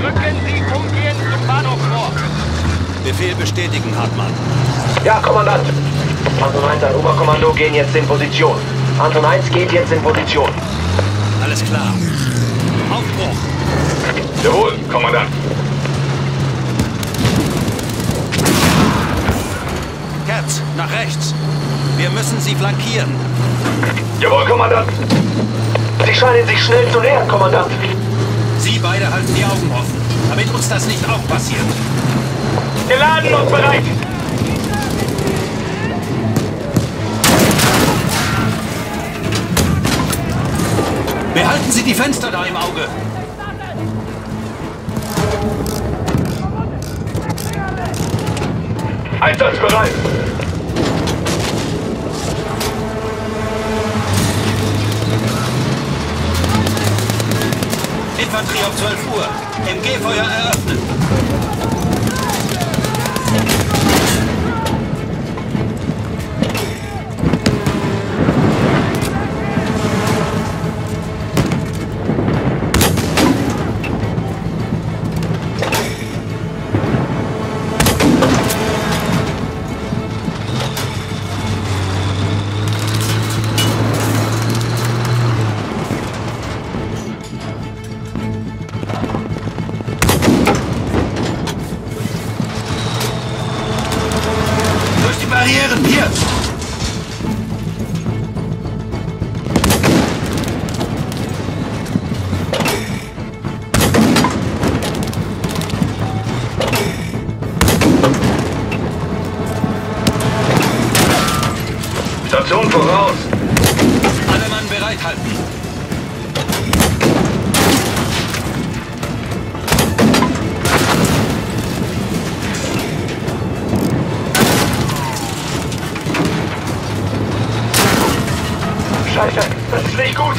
Rücken Sie umgehend zum Bahnhof vor. Befehl bestätigen, Hartmann. Ja, Kommandant. Anton 1, ein Oberkommando gehen jetzt in Position. Anton 1 geht jetzt in Position. Alles klar. Aufbruch. Jawohl, Kommandant. Herz, nach rechts. Wir müssen sie flankieren. Jawohl, Kommandant. Sie scheinen sich schnell zu nähern, Kommandant. Sie beide halten die Augen offen, damit uns das nicht auch passiert. Geladen und bereit. Behalten Sie die Fenster da im Auge. Einsatzbereit. Infanterie auf 12 Uhr. MG-Feuer eröffnen. Barrieren, hier! Station voraus. Alle Mann bereithalten. Scheiße, das ist nicht gut.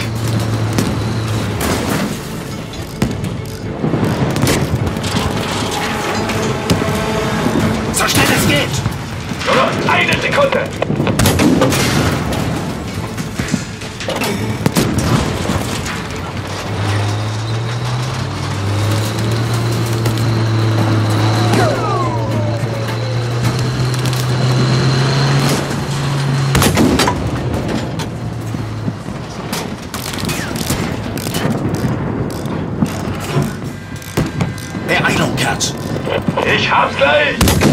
So schnell es geht! Nur noch eine Sekunde. Beeilung, Kerz. Ich hab's gleich.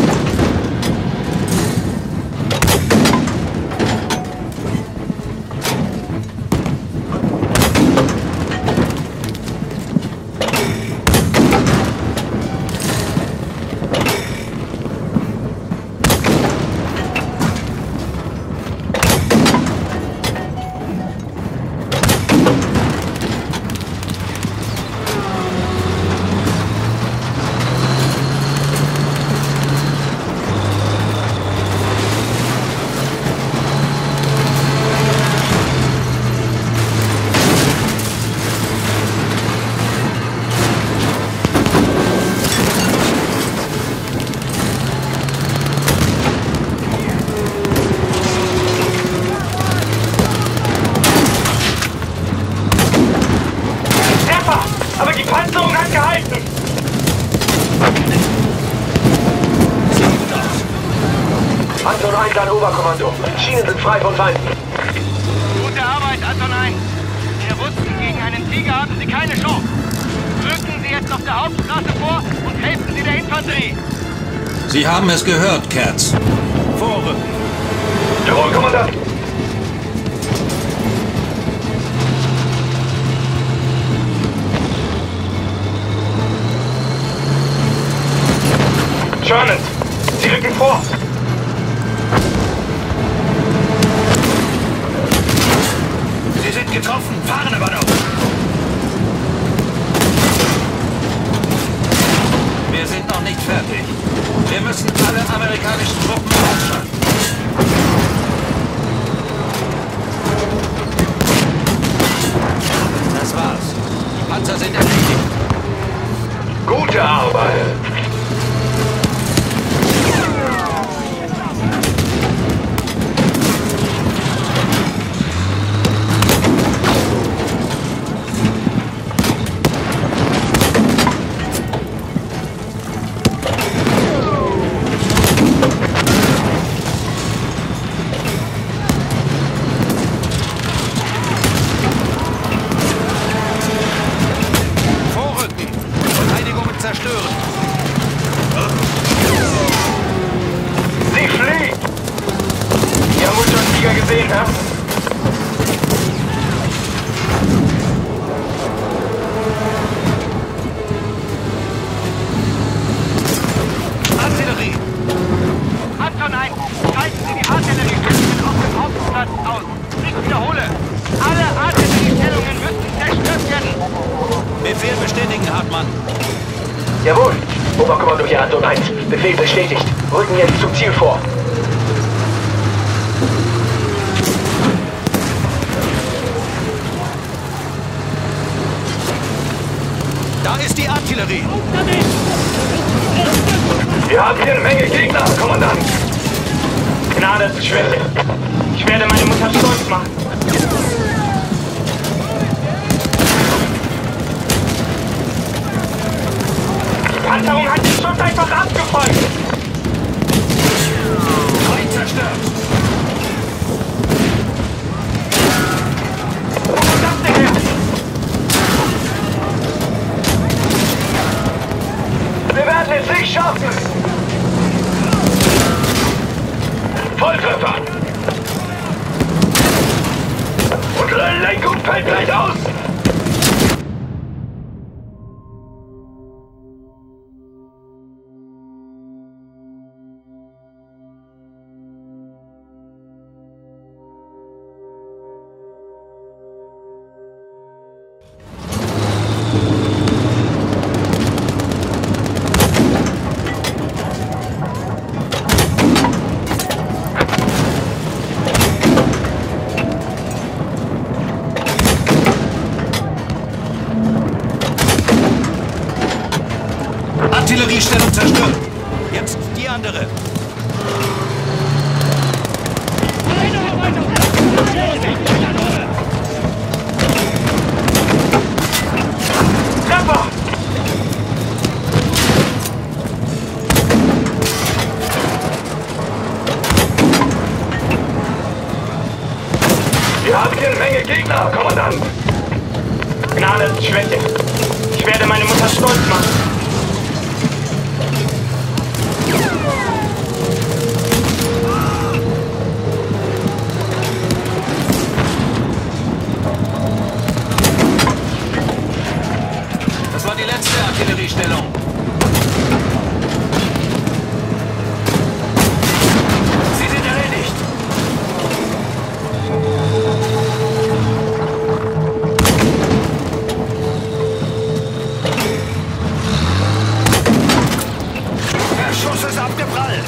Aber die Panzerung hat gehalten. Sieht gut aus. Anton 1, ein Oberkommando. Schienen sind frei von Feinden. Gute Arbeit, Anton 1. Wir wussten, gegen einen Tiger haben Sie keine Chance. Rücken Sie jetzt auf der Hauptstraße vor und helfen Sie der Infanterie. Sie haben es gehört, Kerz. Vorrücken. Jawohl, Kommandant. Sherman, Sie rücken vor. Sie sind getroffen, fahren aber noch. Wir sind noch nicht fertig. Wir müssen alle amerikanischen Truppen ausschalten. Das war's. Die Panzer sind erledigt. Gute Arbeit. Jawohl. Oberkommando hier Anton 1. Befehl bestätigt. Rücken jetzt zum Ziel vor. Da ist die Artillerie. Wir haben hier eine Menge Gegner, Kommandant. Gnade ist Schwäche. Ich werde meine Mutter stolz machen. Die Panzerung hat den Schuss einfach abgefolgt. Feind zerstört. Wo kommt das denn her? Wir werden es nicht schaffen. Volltreffer. Unsere Lenkung fällt gleich aus. Artilleriestellung zerstört. Jetzt die andere. Treffer! Wir haben hier eine Menge Gegner, Kommandant. Gnade ist Schwäche. Ich werde meine Mutter stolz machen. Das war die letzte Artilleriestellung. Sie sind erledigt. Der Schuss ist abgeprallt.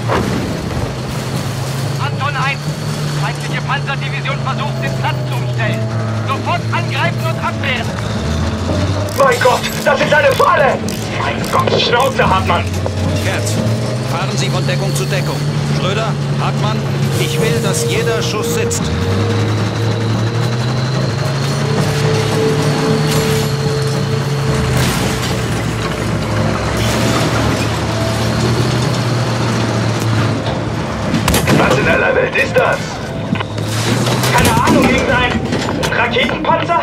Anton 1. Feindliche Panzerdivision versucht, den Platz zu umstellen. Sofort angreifen und abwehren. Mein Gott, das ist eine Falle! Mein Gott, Schnauze, Hartmann! Kerz, fahren Sie von Deckung zu Deckung. Schröder, Hartmann, ich will, dass jeder Schuss sitzt. Was in aller Welt ist das? Keine Ahnung, irgendein Raketenpanzer?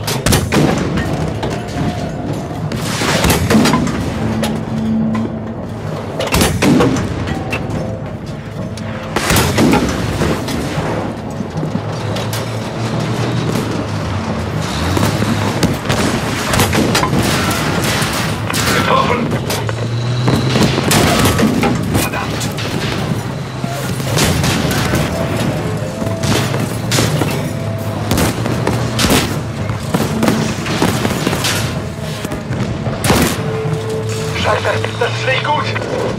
Getroffen. Verdammt. Scheiße, das ist nicht gut.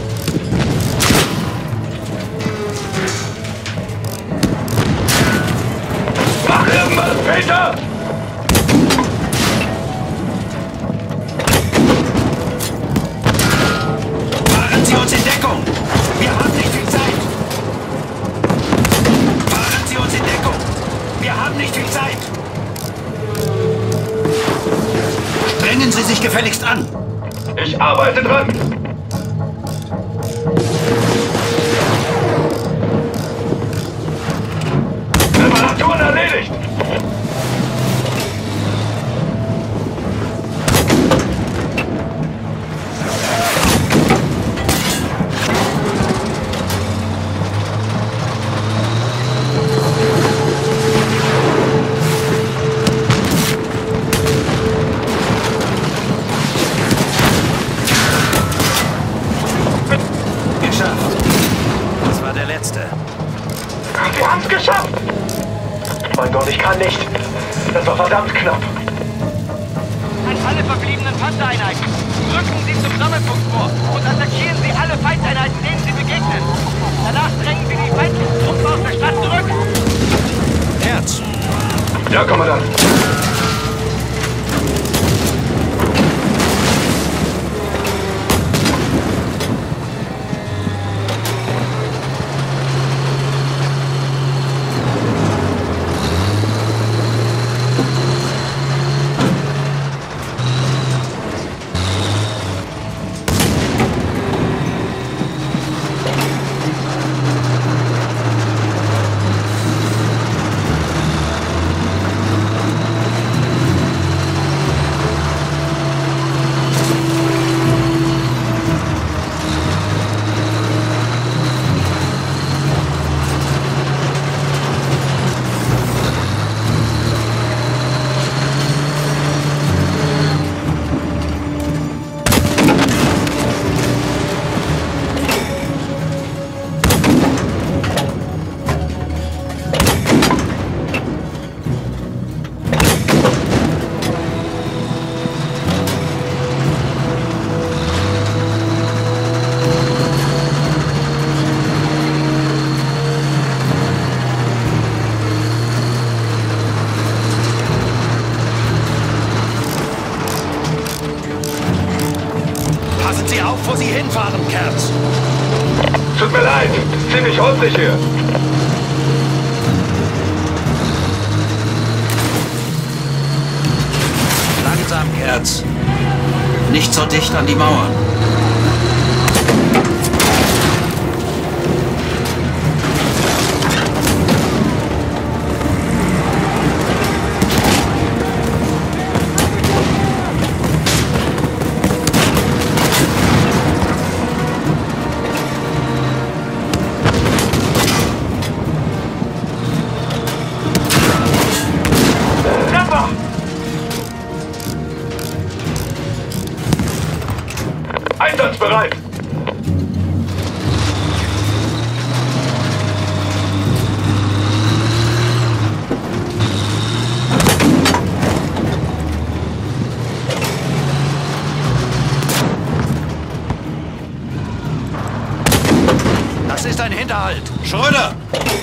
Mach irgendwas, Peter! Fahren Sie uns in Deckung. Wir haben nicht viel Zeit. Fahren Sie uns in Deckung. Wir haben nicht viel Zeit. Strengen Sie sich gefälligst an. Ich arbeite dran. Reparaturen erledigt. Wir haben's geschafft! Mein Gott, ich kann nicht. Das war verdammt knapp. An alle verbliebenen Panzereinheiten. Trefferpunkt vor und attackieren Sie alle Feindeinheiten, denen Sie begegnen. Danach drängen Sie die feindlichen Truppen aus der Stadt zurück. Herz, Ja, Kommandant. passen Sie auf, wo Sie hinfahren, Kerz. Tut mir leid, ziemlich holprig hier. Langsam, Kerz. Nicht so dicht an die Mauern. Einsatzbereit! Das ist ein Hinterhalt. Schröder!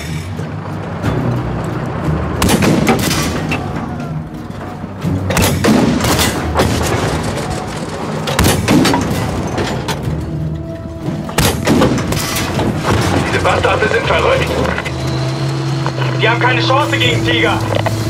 Diese Bastarde sind verrückt! Die haben keine Chance gegen Tiger.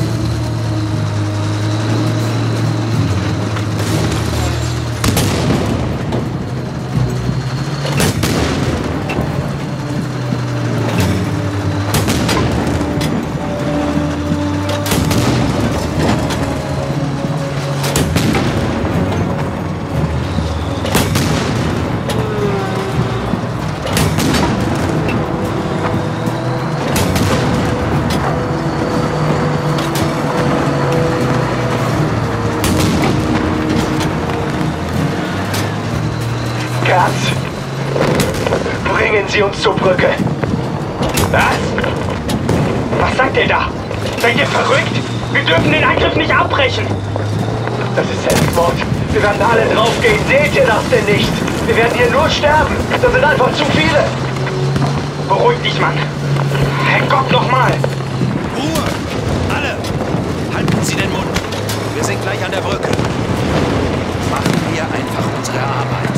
Bringen Sie uns zur Brücke. Was? Was sagt ihr da? Seid ihr verrückt? Wir dürfen den Angriff nicht abbrechen. Das ist Selbstmord. Wir werden alle draufgehen. Seht ihr das denn nicht? Wir werden hier nur sterben. Das sind einfach zu viele. Beruhig dich, Mann. Herrgott, nochmal. Ruhe! Alle! Halten Sie den Mund. Wir sind gleich an der Brücke. Machen wir einfach unsere Arbeit.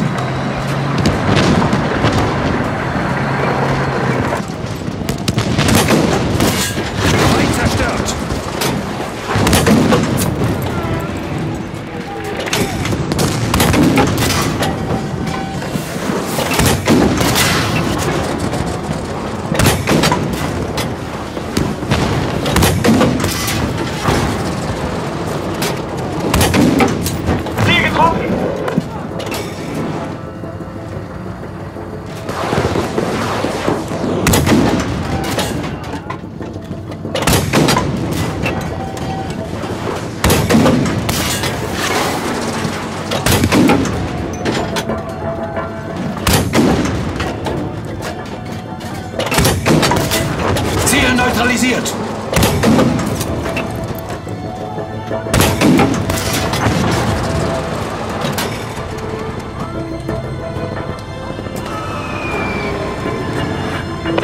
Feind zerstört! Ziel getroffen.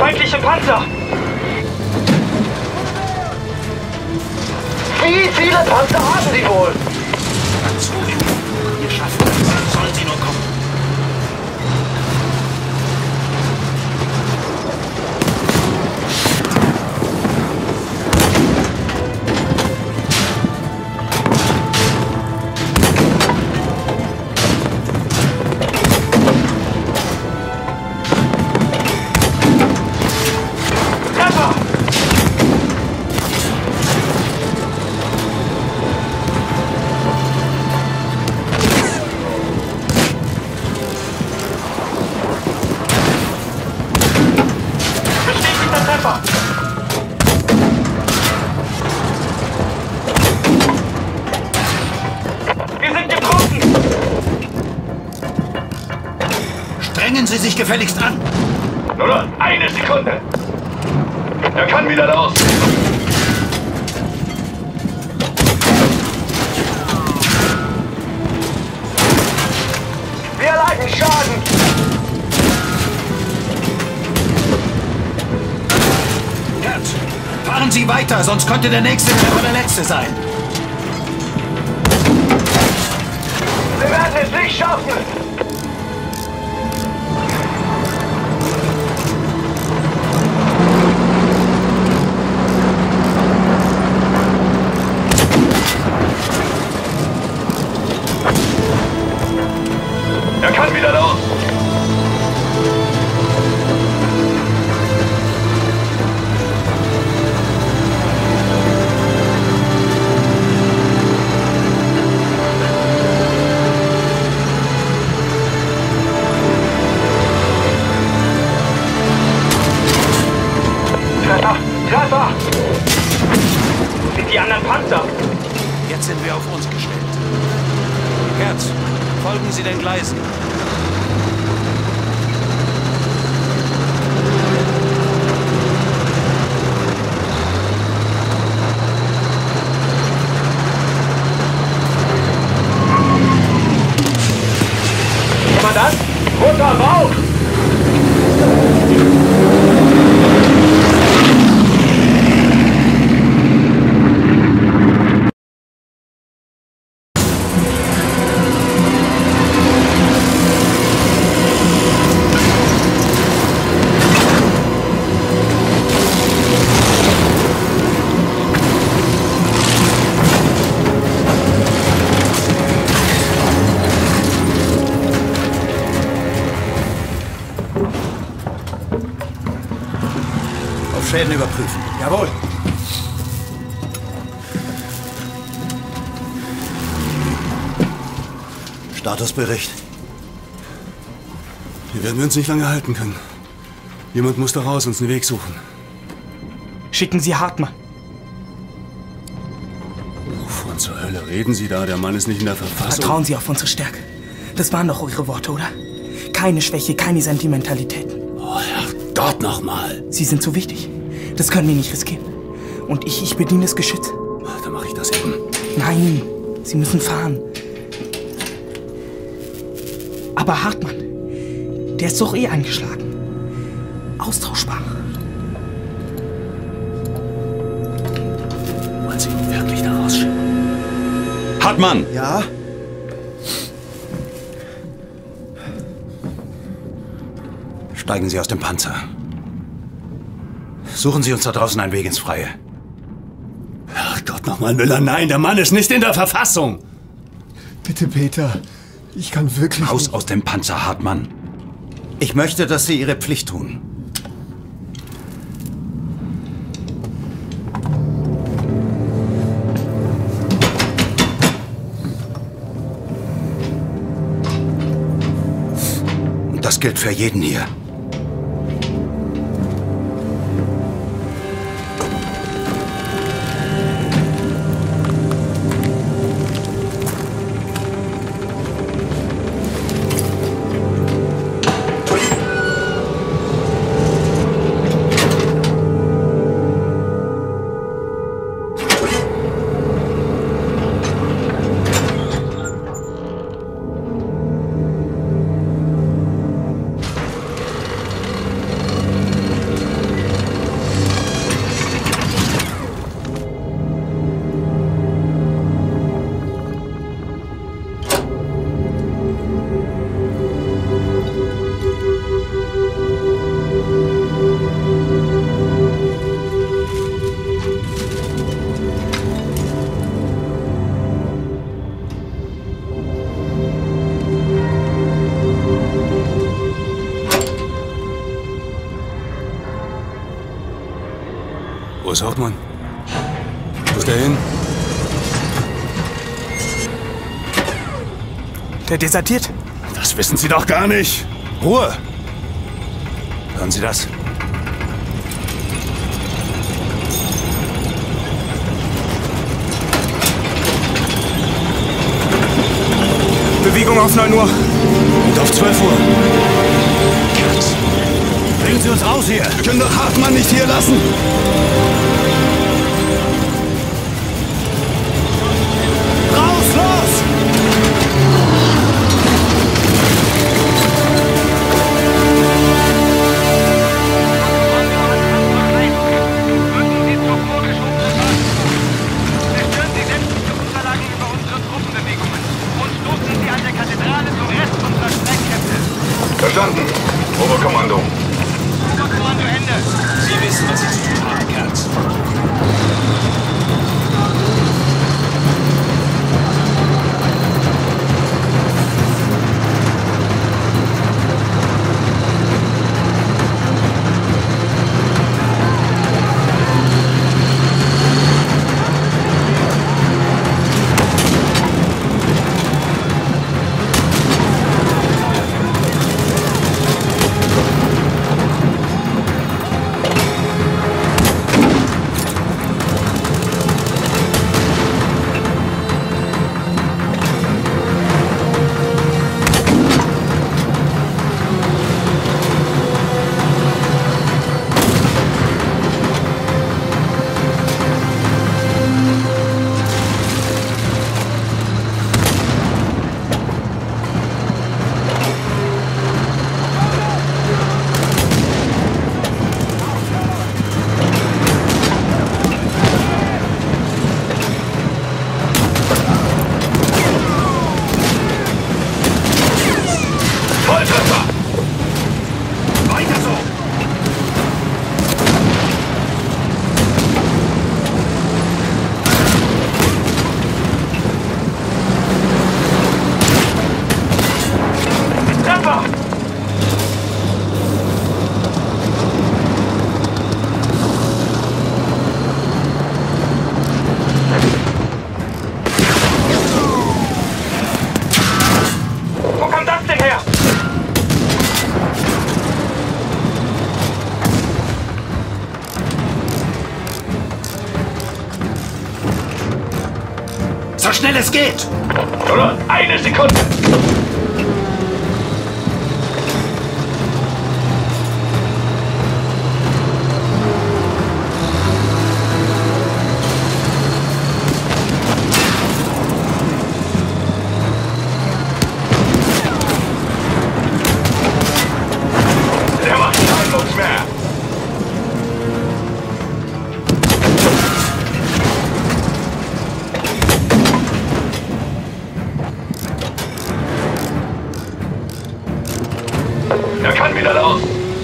Feindliche Panzer! Wie viele Panzer haben Sie wohl? Ganz ruhig. Wir schaffen das. Sollen Sie nur kommen. Strengen Sie sich gefälligst an! Nur noch eine Sekunde! Er kann wieder los! Wir leiden Schaden! Gerd, fahren Sie weiter, sonst könnte der Nächste wieder der Letzte sein. Wir werden es nicht schaffen! Er kann wieder los! Treffer! Treffer! Wo sind die anderen Panzer? Jetzt sind wir auf uns gestellt. Gerd, folgen Sie den Gleisen. Kommandant, runter, Rauch! Schäden überprüfen. Jawohl. Statusbericht. Hier werden wir uns nicht lange halten können. Jemand muss da raus, uns einen Weg suchen. Schicken Sie Hartmann. Wovon zur Hölle reden Sie da? Der Mann ist nicht in der Verfassung. Vertrauen Sie auf unsere Stärke. Das waren doch eure Worte, oder? Keine Schwäche, keine Sentimentalitäten. Oh, Herrgott, nochmal. Sie sind so wichtig. Das können wir nicht riskieren. Und ich bediene das Geschütz. Dann mache ich das eben. Nein, Sie müssen fahren. Aber Hartmann, der ist doch eh angeschlagen. Austauschbar. Wollen Sie ihn wirklich da rausschicken? Hartmann! Ja? Steigen Sie aus dem Panzer. Suchen Sie uns da draußen einen Weg ins Freie. Herrgott, nochmal, Müller, nein, der Mann ist nicht in der Verfassung. Bitte, Peter. Ich kann wirklich Raus nicht. aus dem Panzer, Hartmann. Ich möchte, dass Sie Ihre Pflicht tun. Und das gilt für jeden hier. Wo ist Hauptmann? Wo ist der hin? Der desertiert. Das wissen Sie doch gar nicht. Ruhe! Hören Sie das? Bewegung auf 9 Uhr. Und auf 12 Uhr. Bringen Sie uns raus hier! Wir können doch Hartmann nicht hier lassen! Raus, los! Rücken Sie zur vorgeschobenen Bahn. Zerstören Sie sämtliche Unterlagen über unsere Truppenbewegungen und stoßen Sie an der Kathedrale zum Rest unserer Streitkräfte. Verstanden. Oberkommando. Oberkommando Ende. Sie wissen, was Sie zu tun haben, Kerz. Volltreffer! Weiter so! Treffer! Wo kommt das denn her? So schnell es geht! Nur noch eine Sekunde! Der macht keinen Mucks mehr! Er kann wieder los!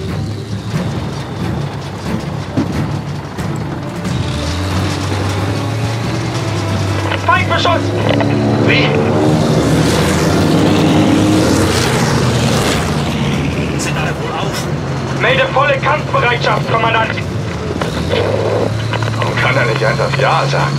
Feindbeschuss! Wie? Sind alle wohl auf? Melde volle Kampfbereitschaft, Kommandant! Warum kann er nicht einfach Ja sagen?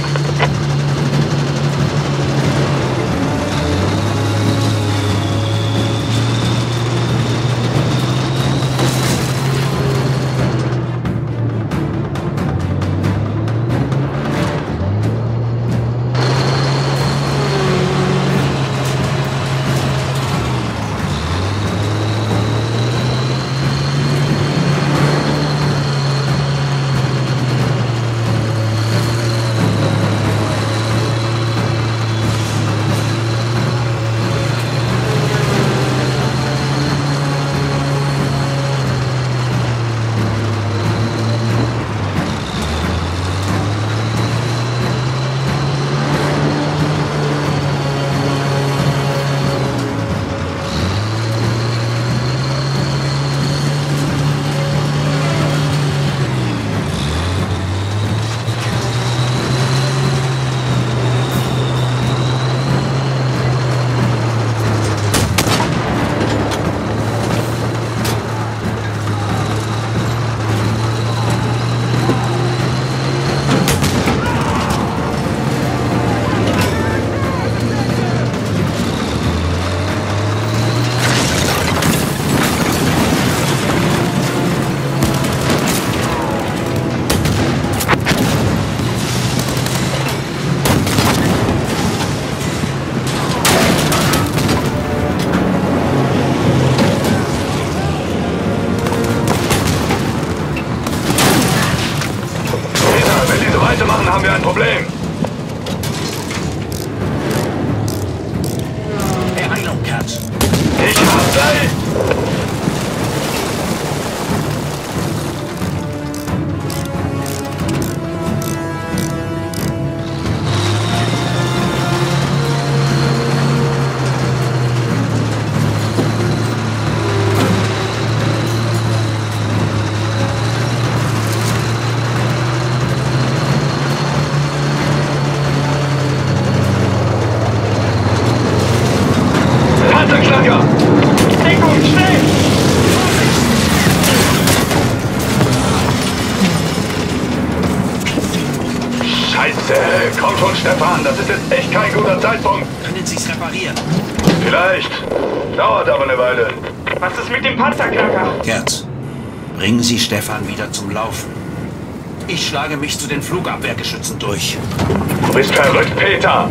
tun, Stefan. Das ist jetzt echt kein guter Zeitpunkt. Können Sie es reparieren? Vielleicht. Dauert aber eine Weile. Was ist mit dem Panzerknacker? Gerz, bringen Sie Stefan wieder zum Laufen. Ich schlage mich zu den Flugabwehrgeschützen durch. Du bist verrückt, Peter.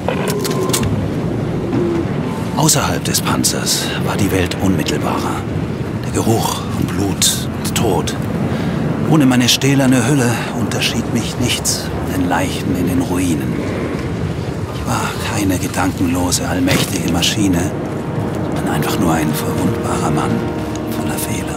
Außerhalb des Panzers war die Welt unmittelbarer. Der Geruch von Blut und Tod. Ohne meine stählerne Hülle unterschied mich nichts von den Leichen in den Ruinen. Ich war keine gedankenlose, allmächtige Maschine, sondern einfach nur ein verwundbarer Mann voller Fehler.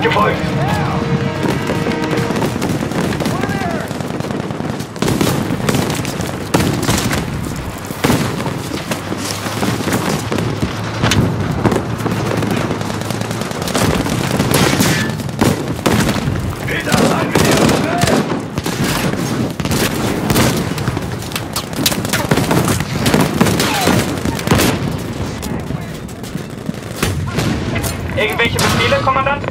gefolgt. Irgendwelche Befehle, Kommandant?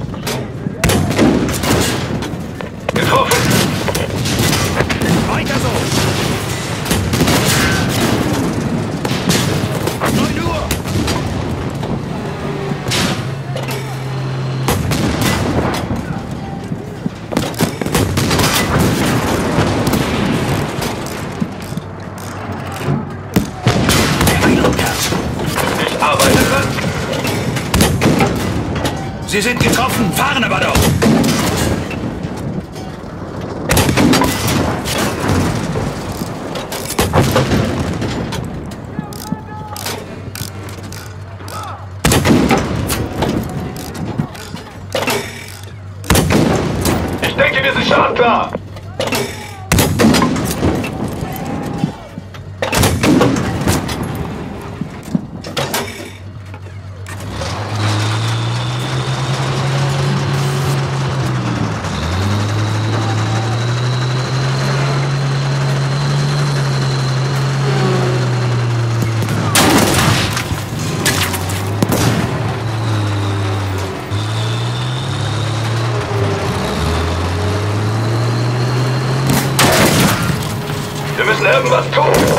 Getroffen. Weiter so! 9 Uhr! Ich arbeite dran. Sie sind getroffen, fahren aber doch! Ich denke, wir sind startklar. Wir müssen irgendwas tun.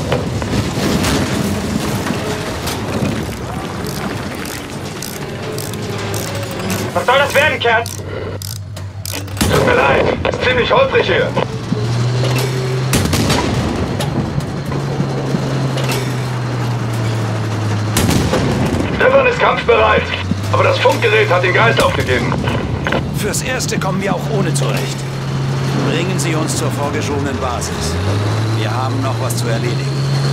Was soll das werden, Kerl? Tut mir leid. Ist ziemlich holprig hier. Stefan ist kampfbereit. Aber das Funkgerät hat den Geist aufgegeben. Fürs Erste kommen wir auch ohne zurecht. Bringen Sie uns zur vorgeschobenen Basis. Wir haben noch was zu erledigen.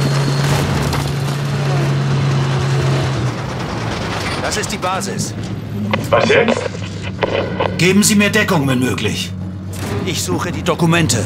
Das ist die Basis. Was jetzt? Geben Sie mir Deckung, wenn möglich. Ich suche die Dokumente.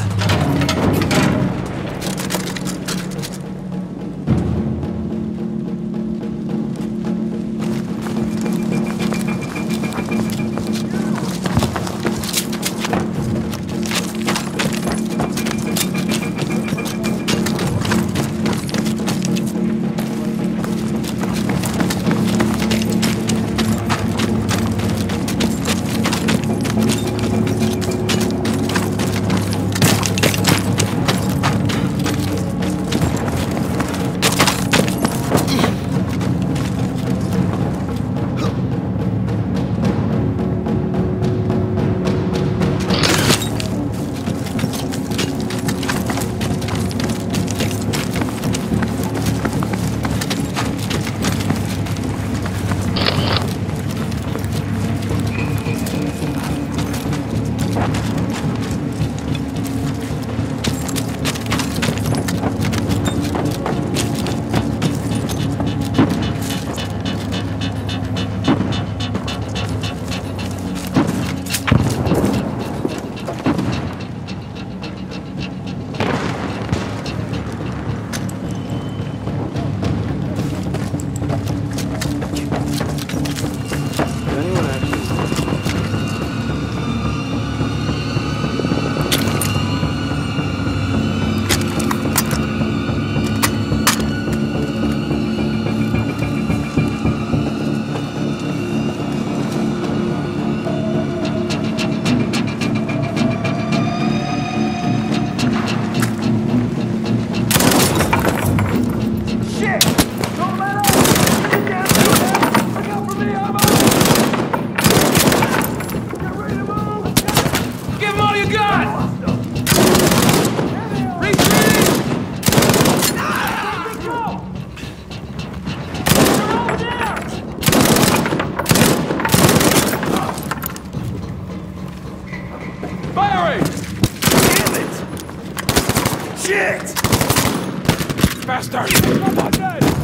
Shit! Faster! Come on, man!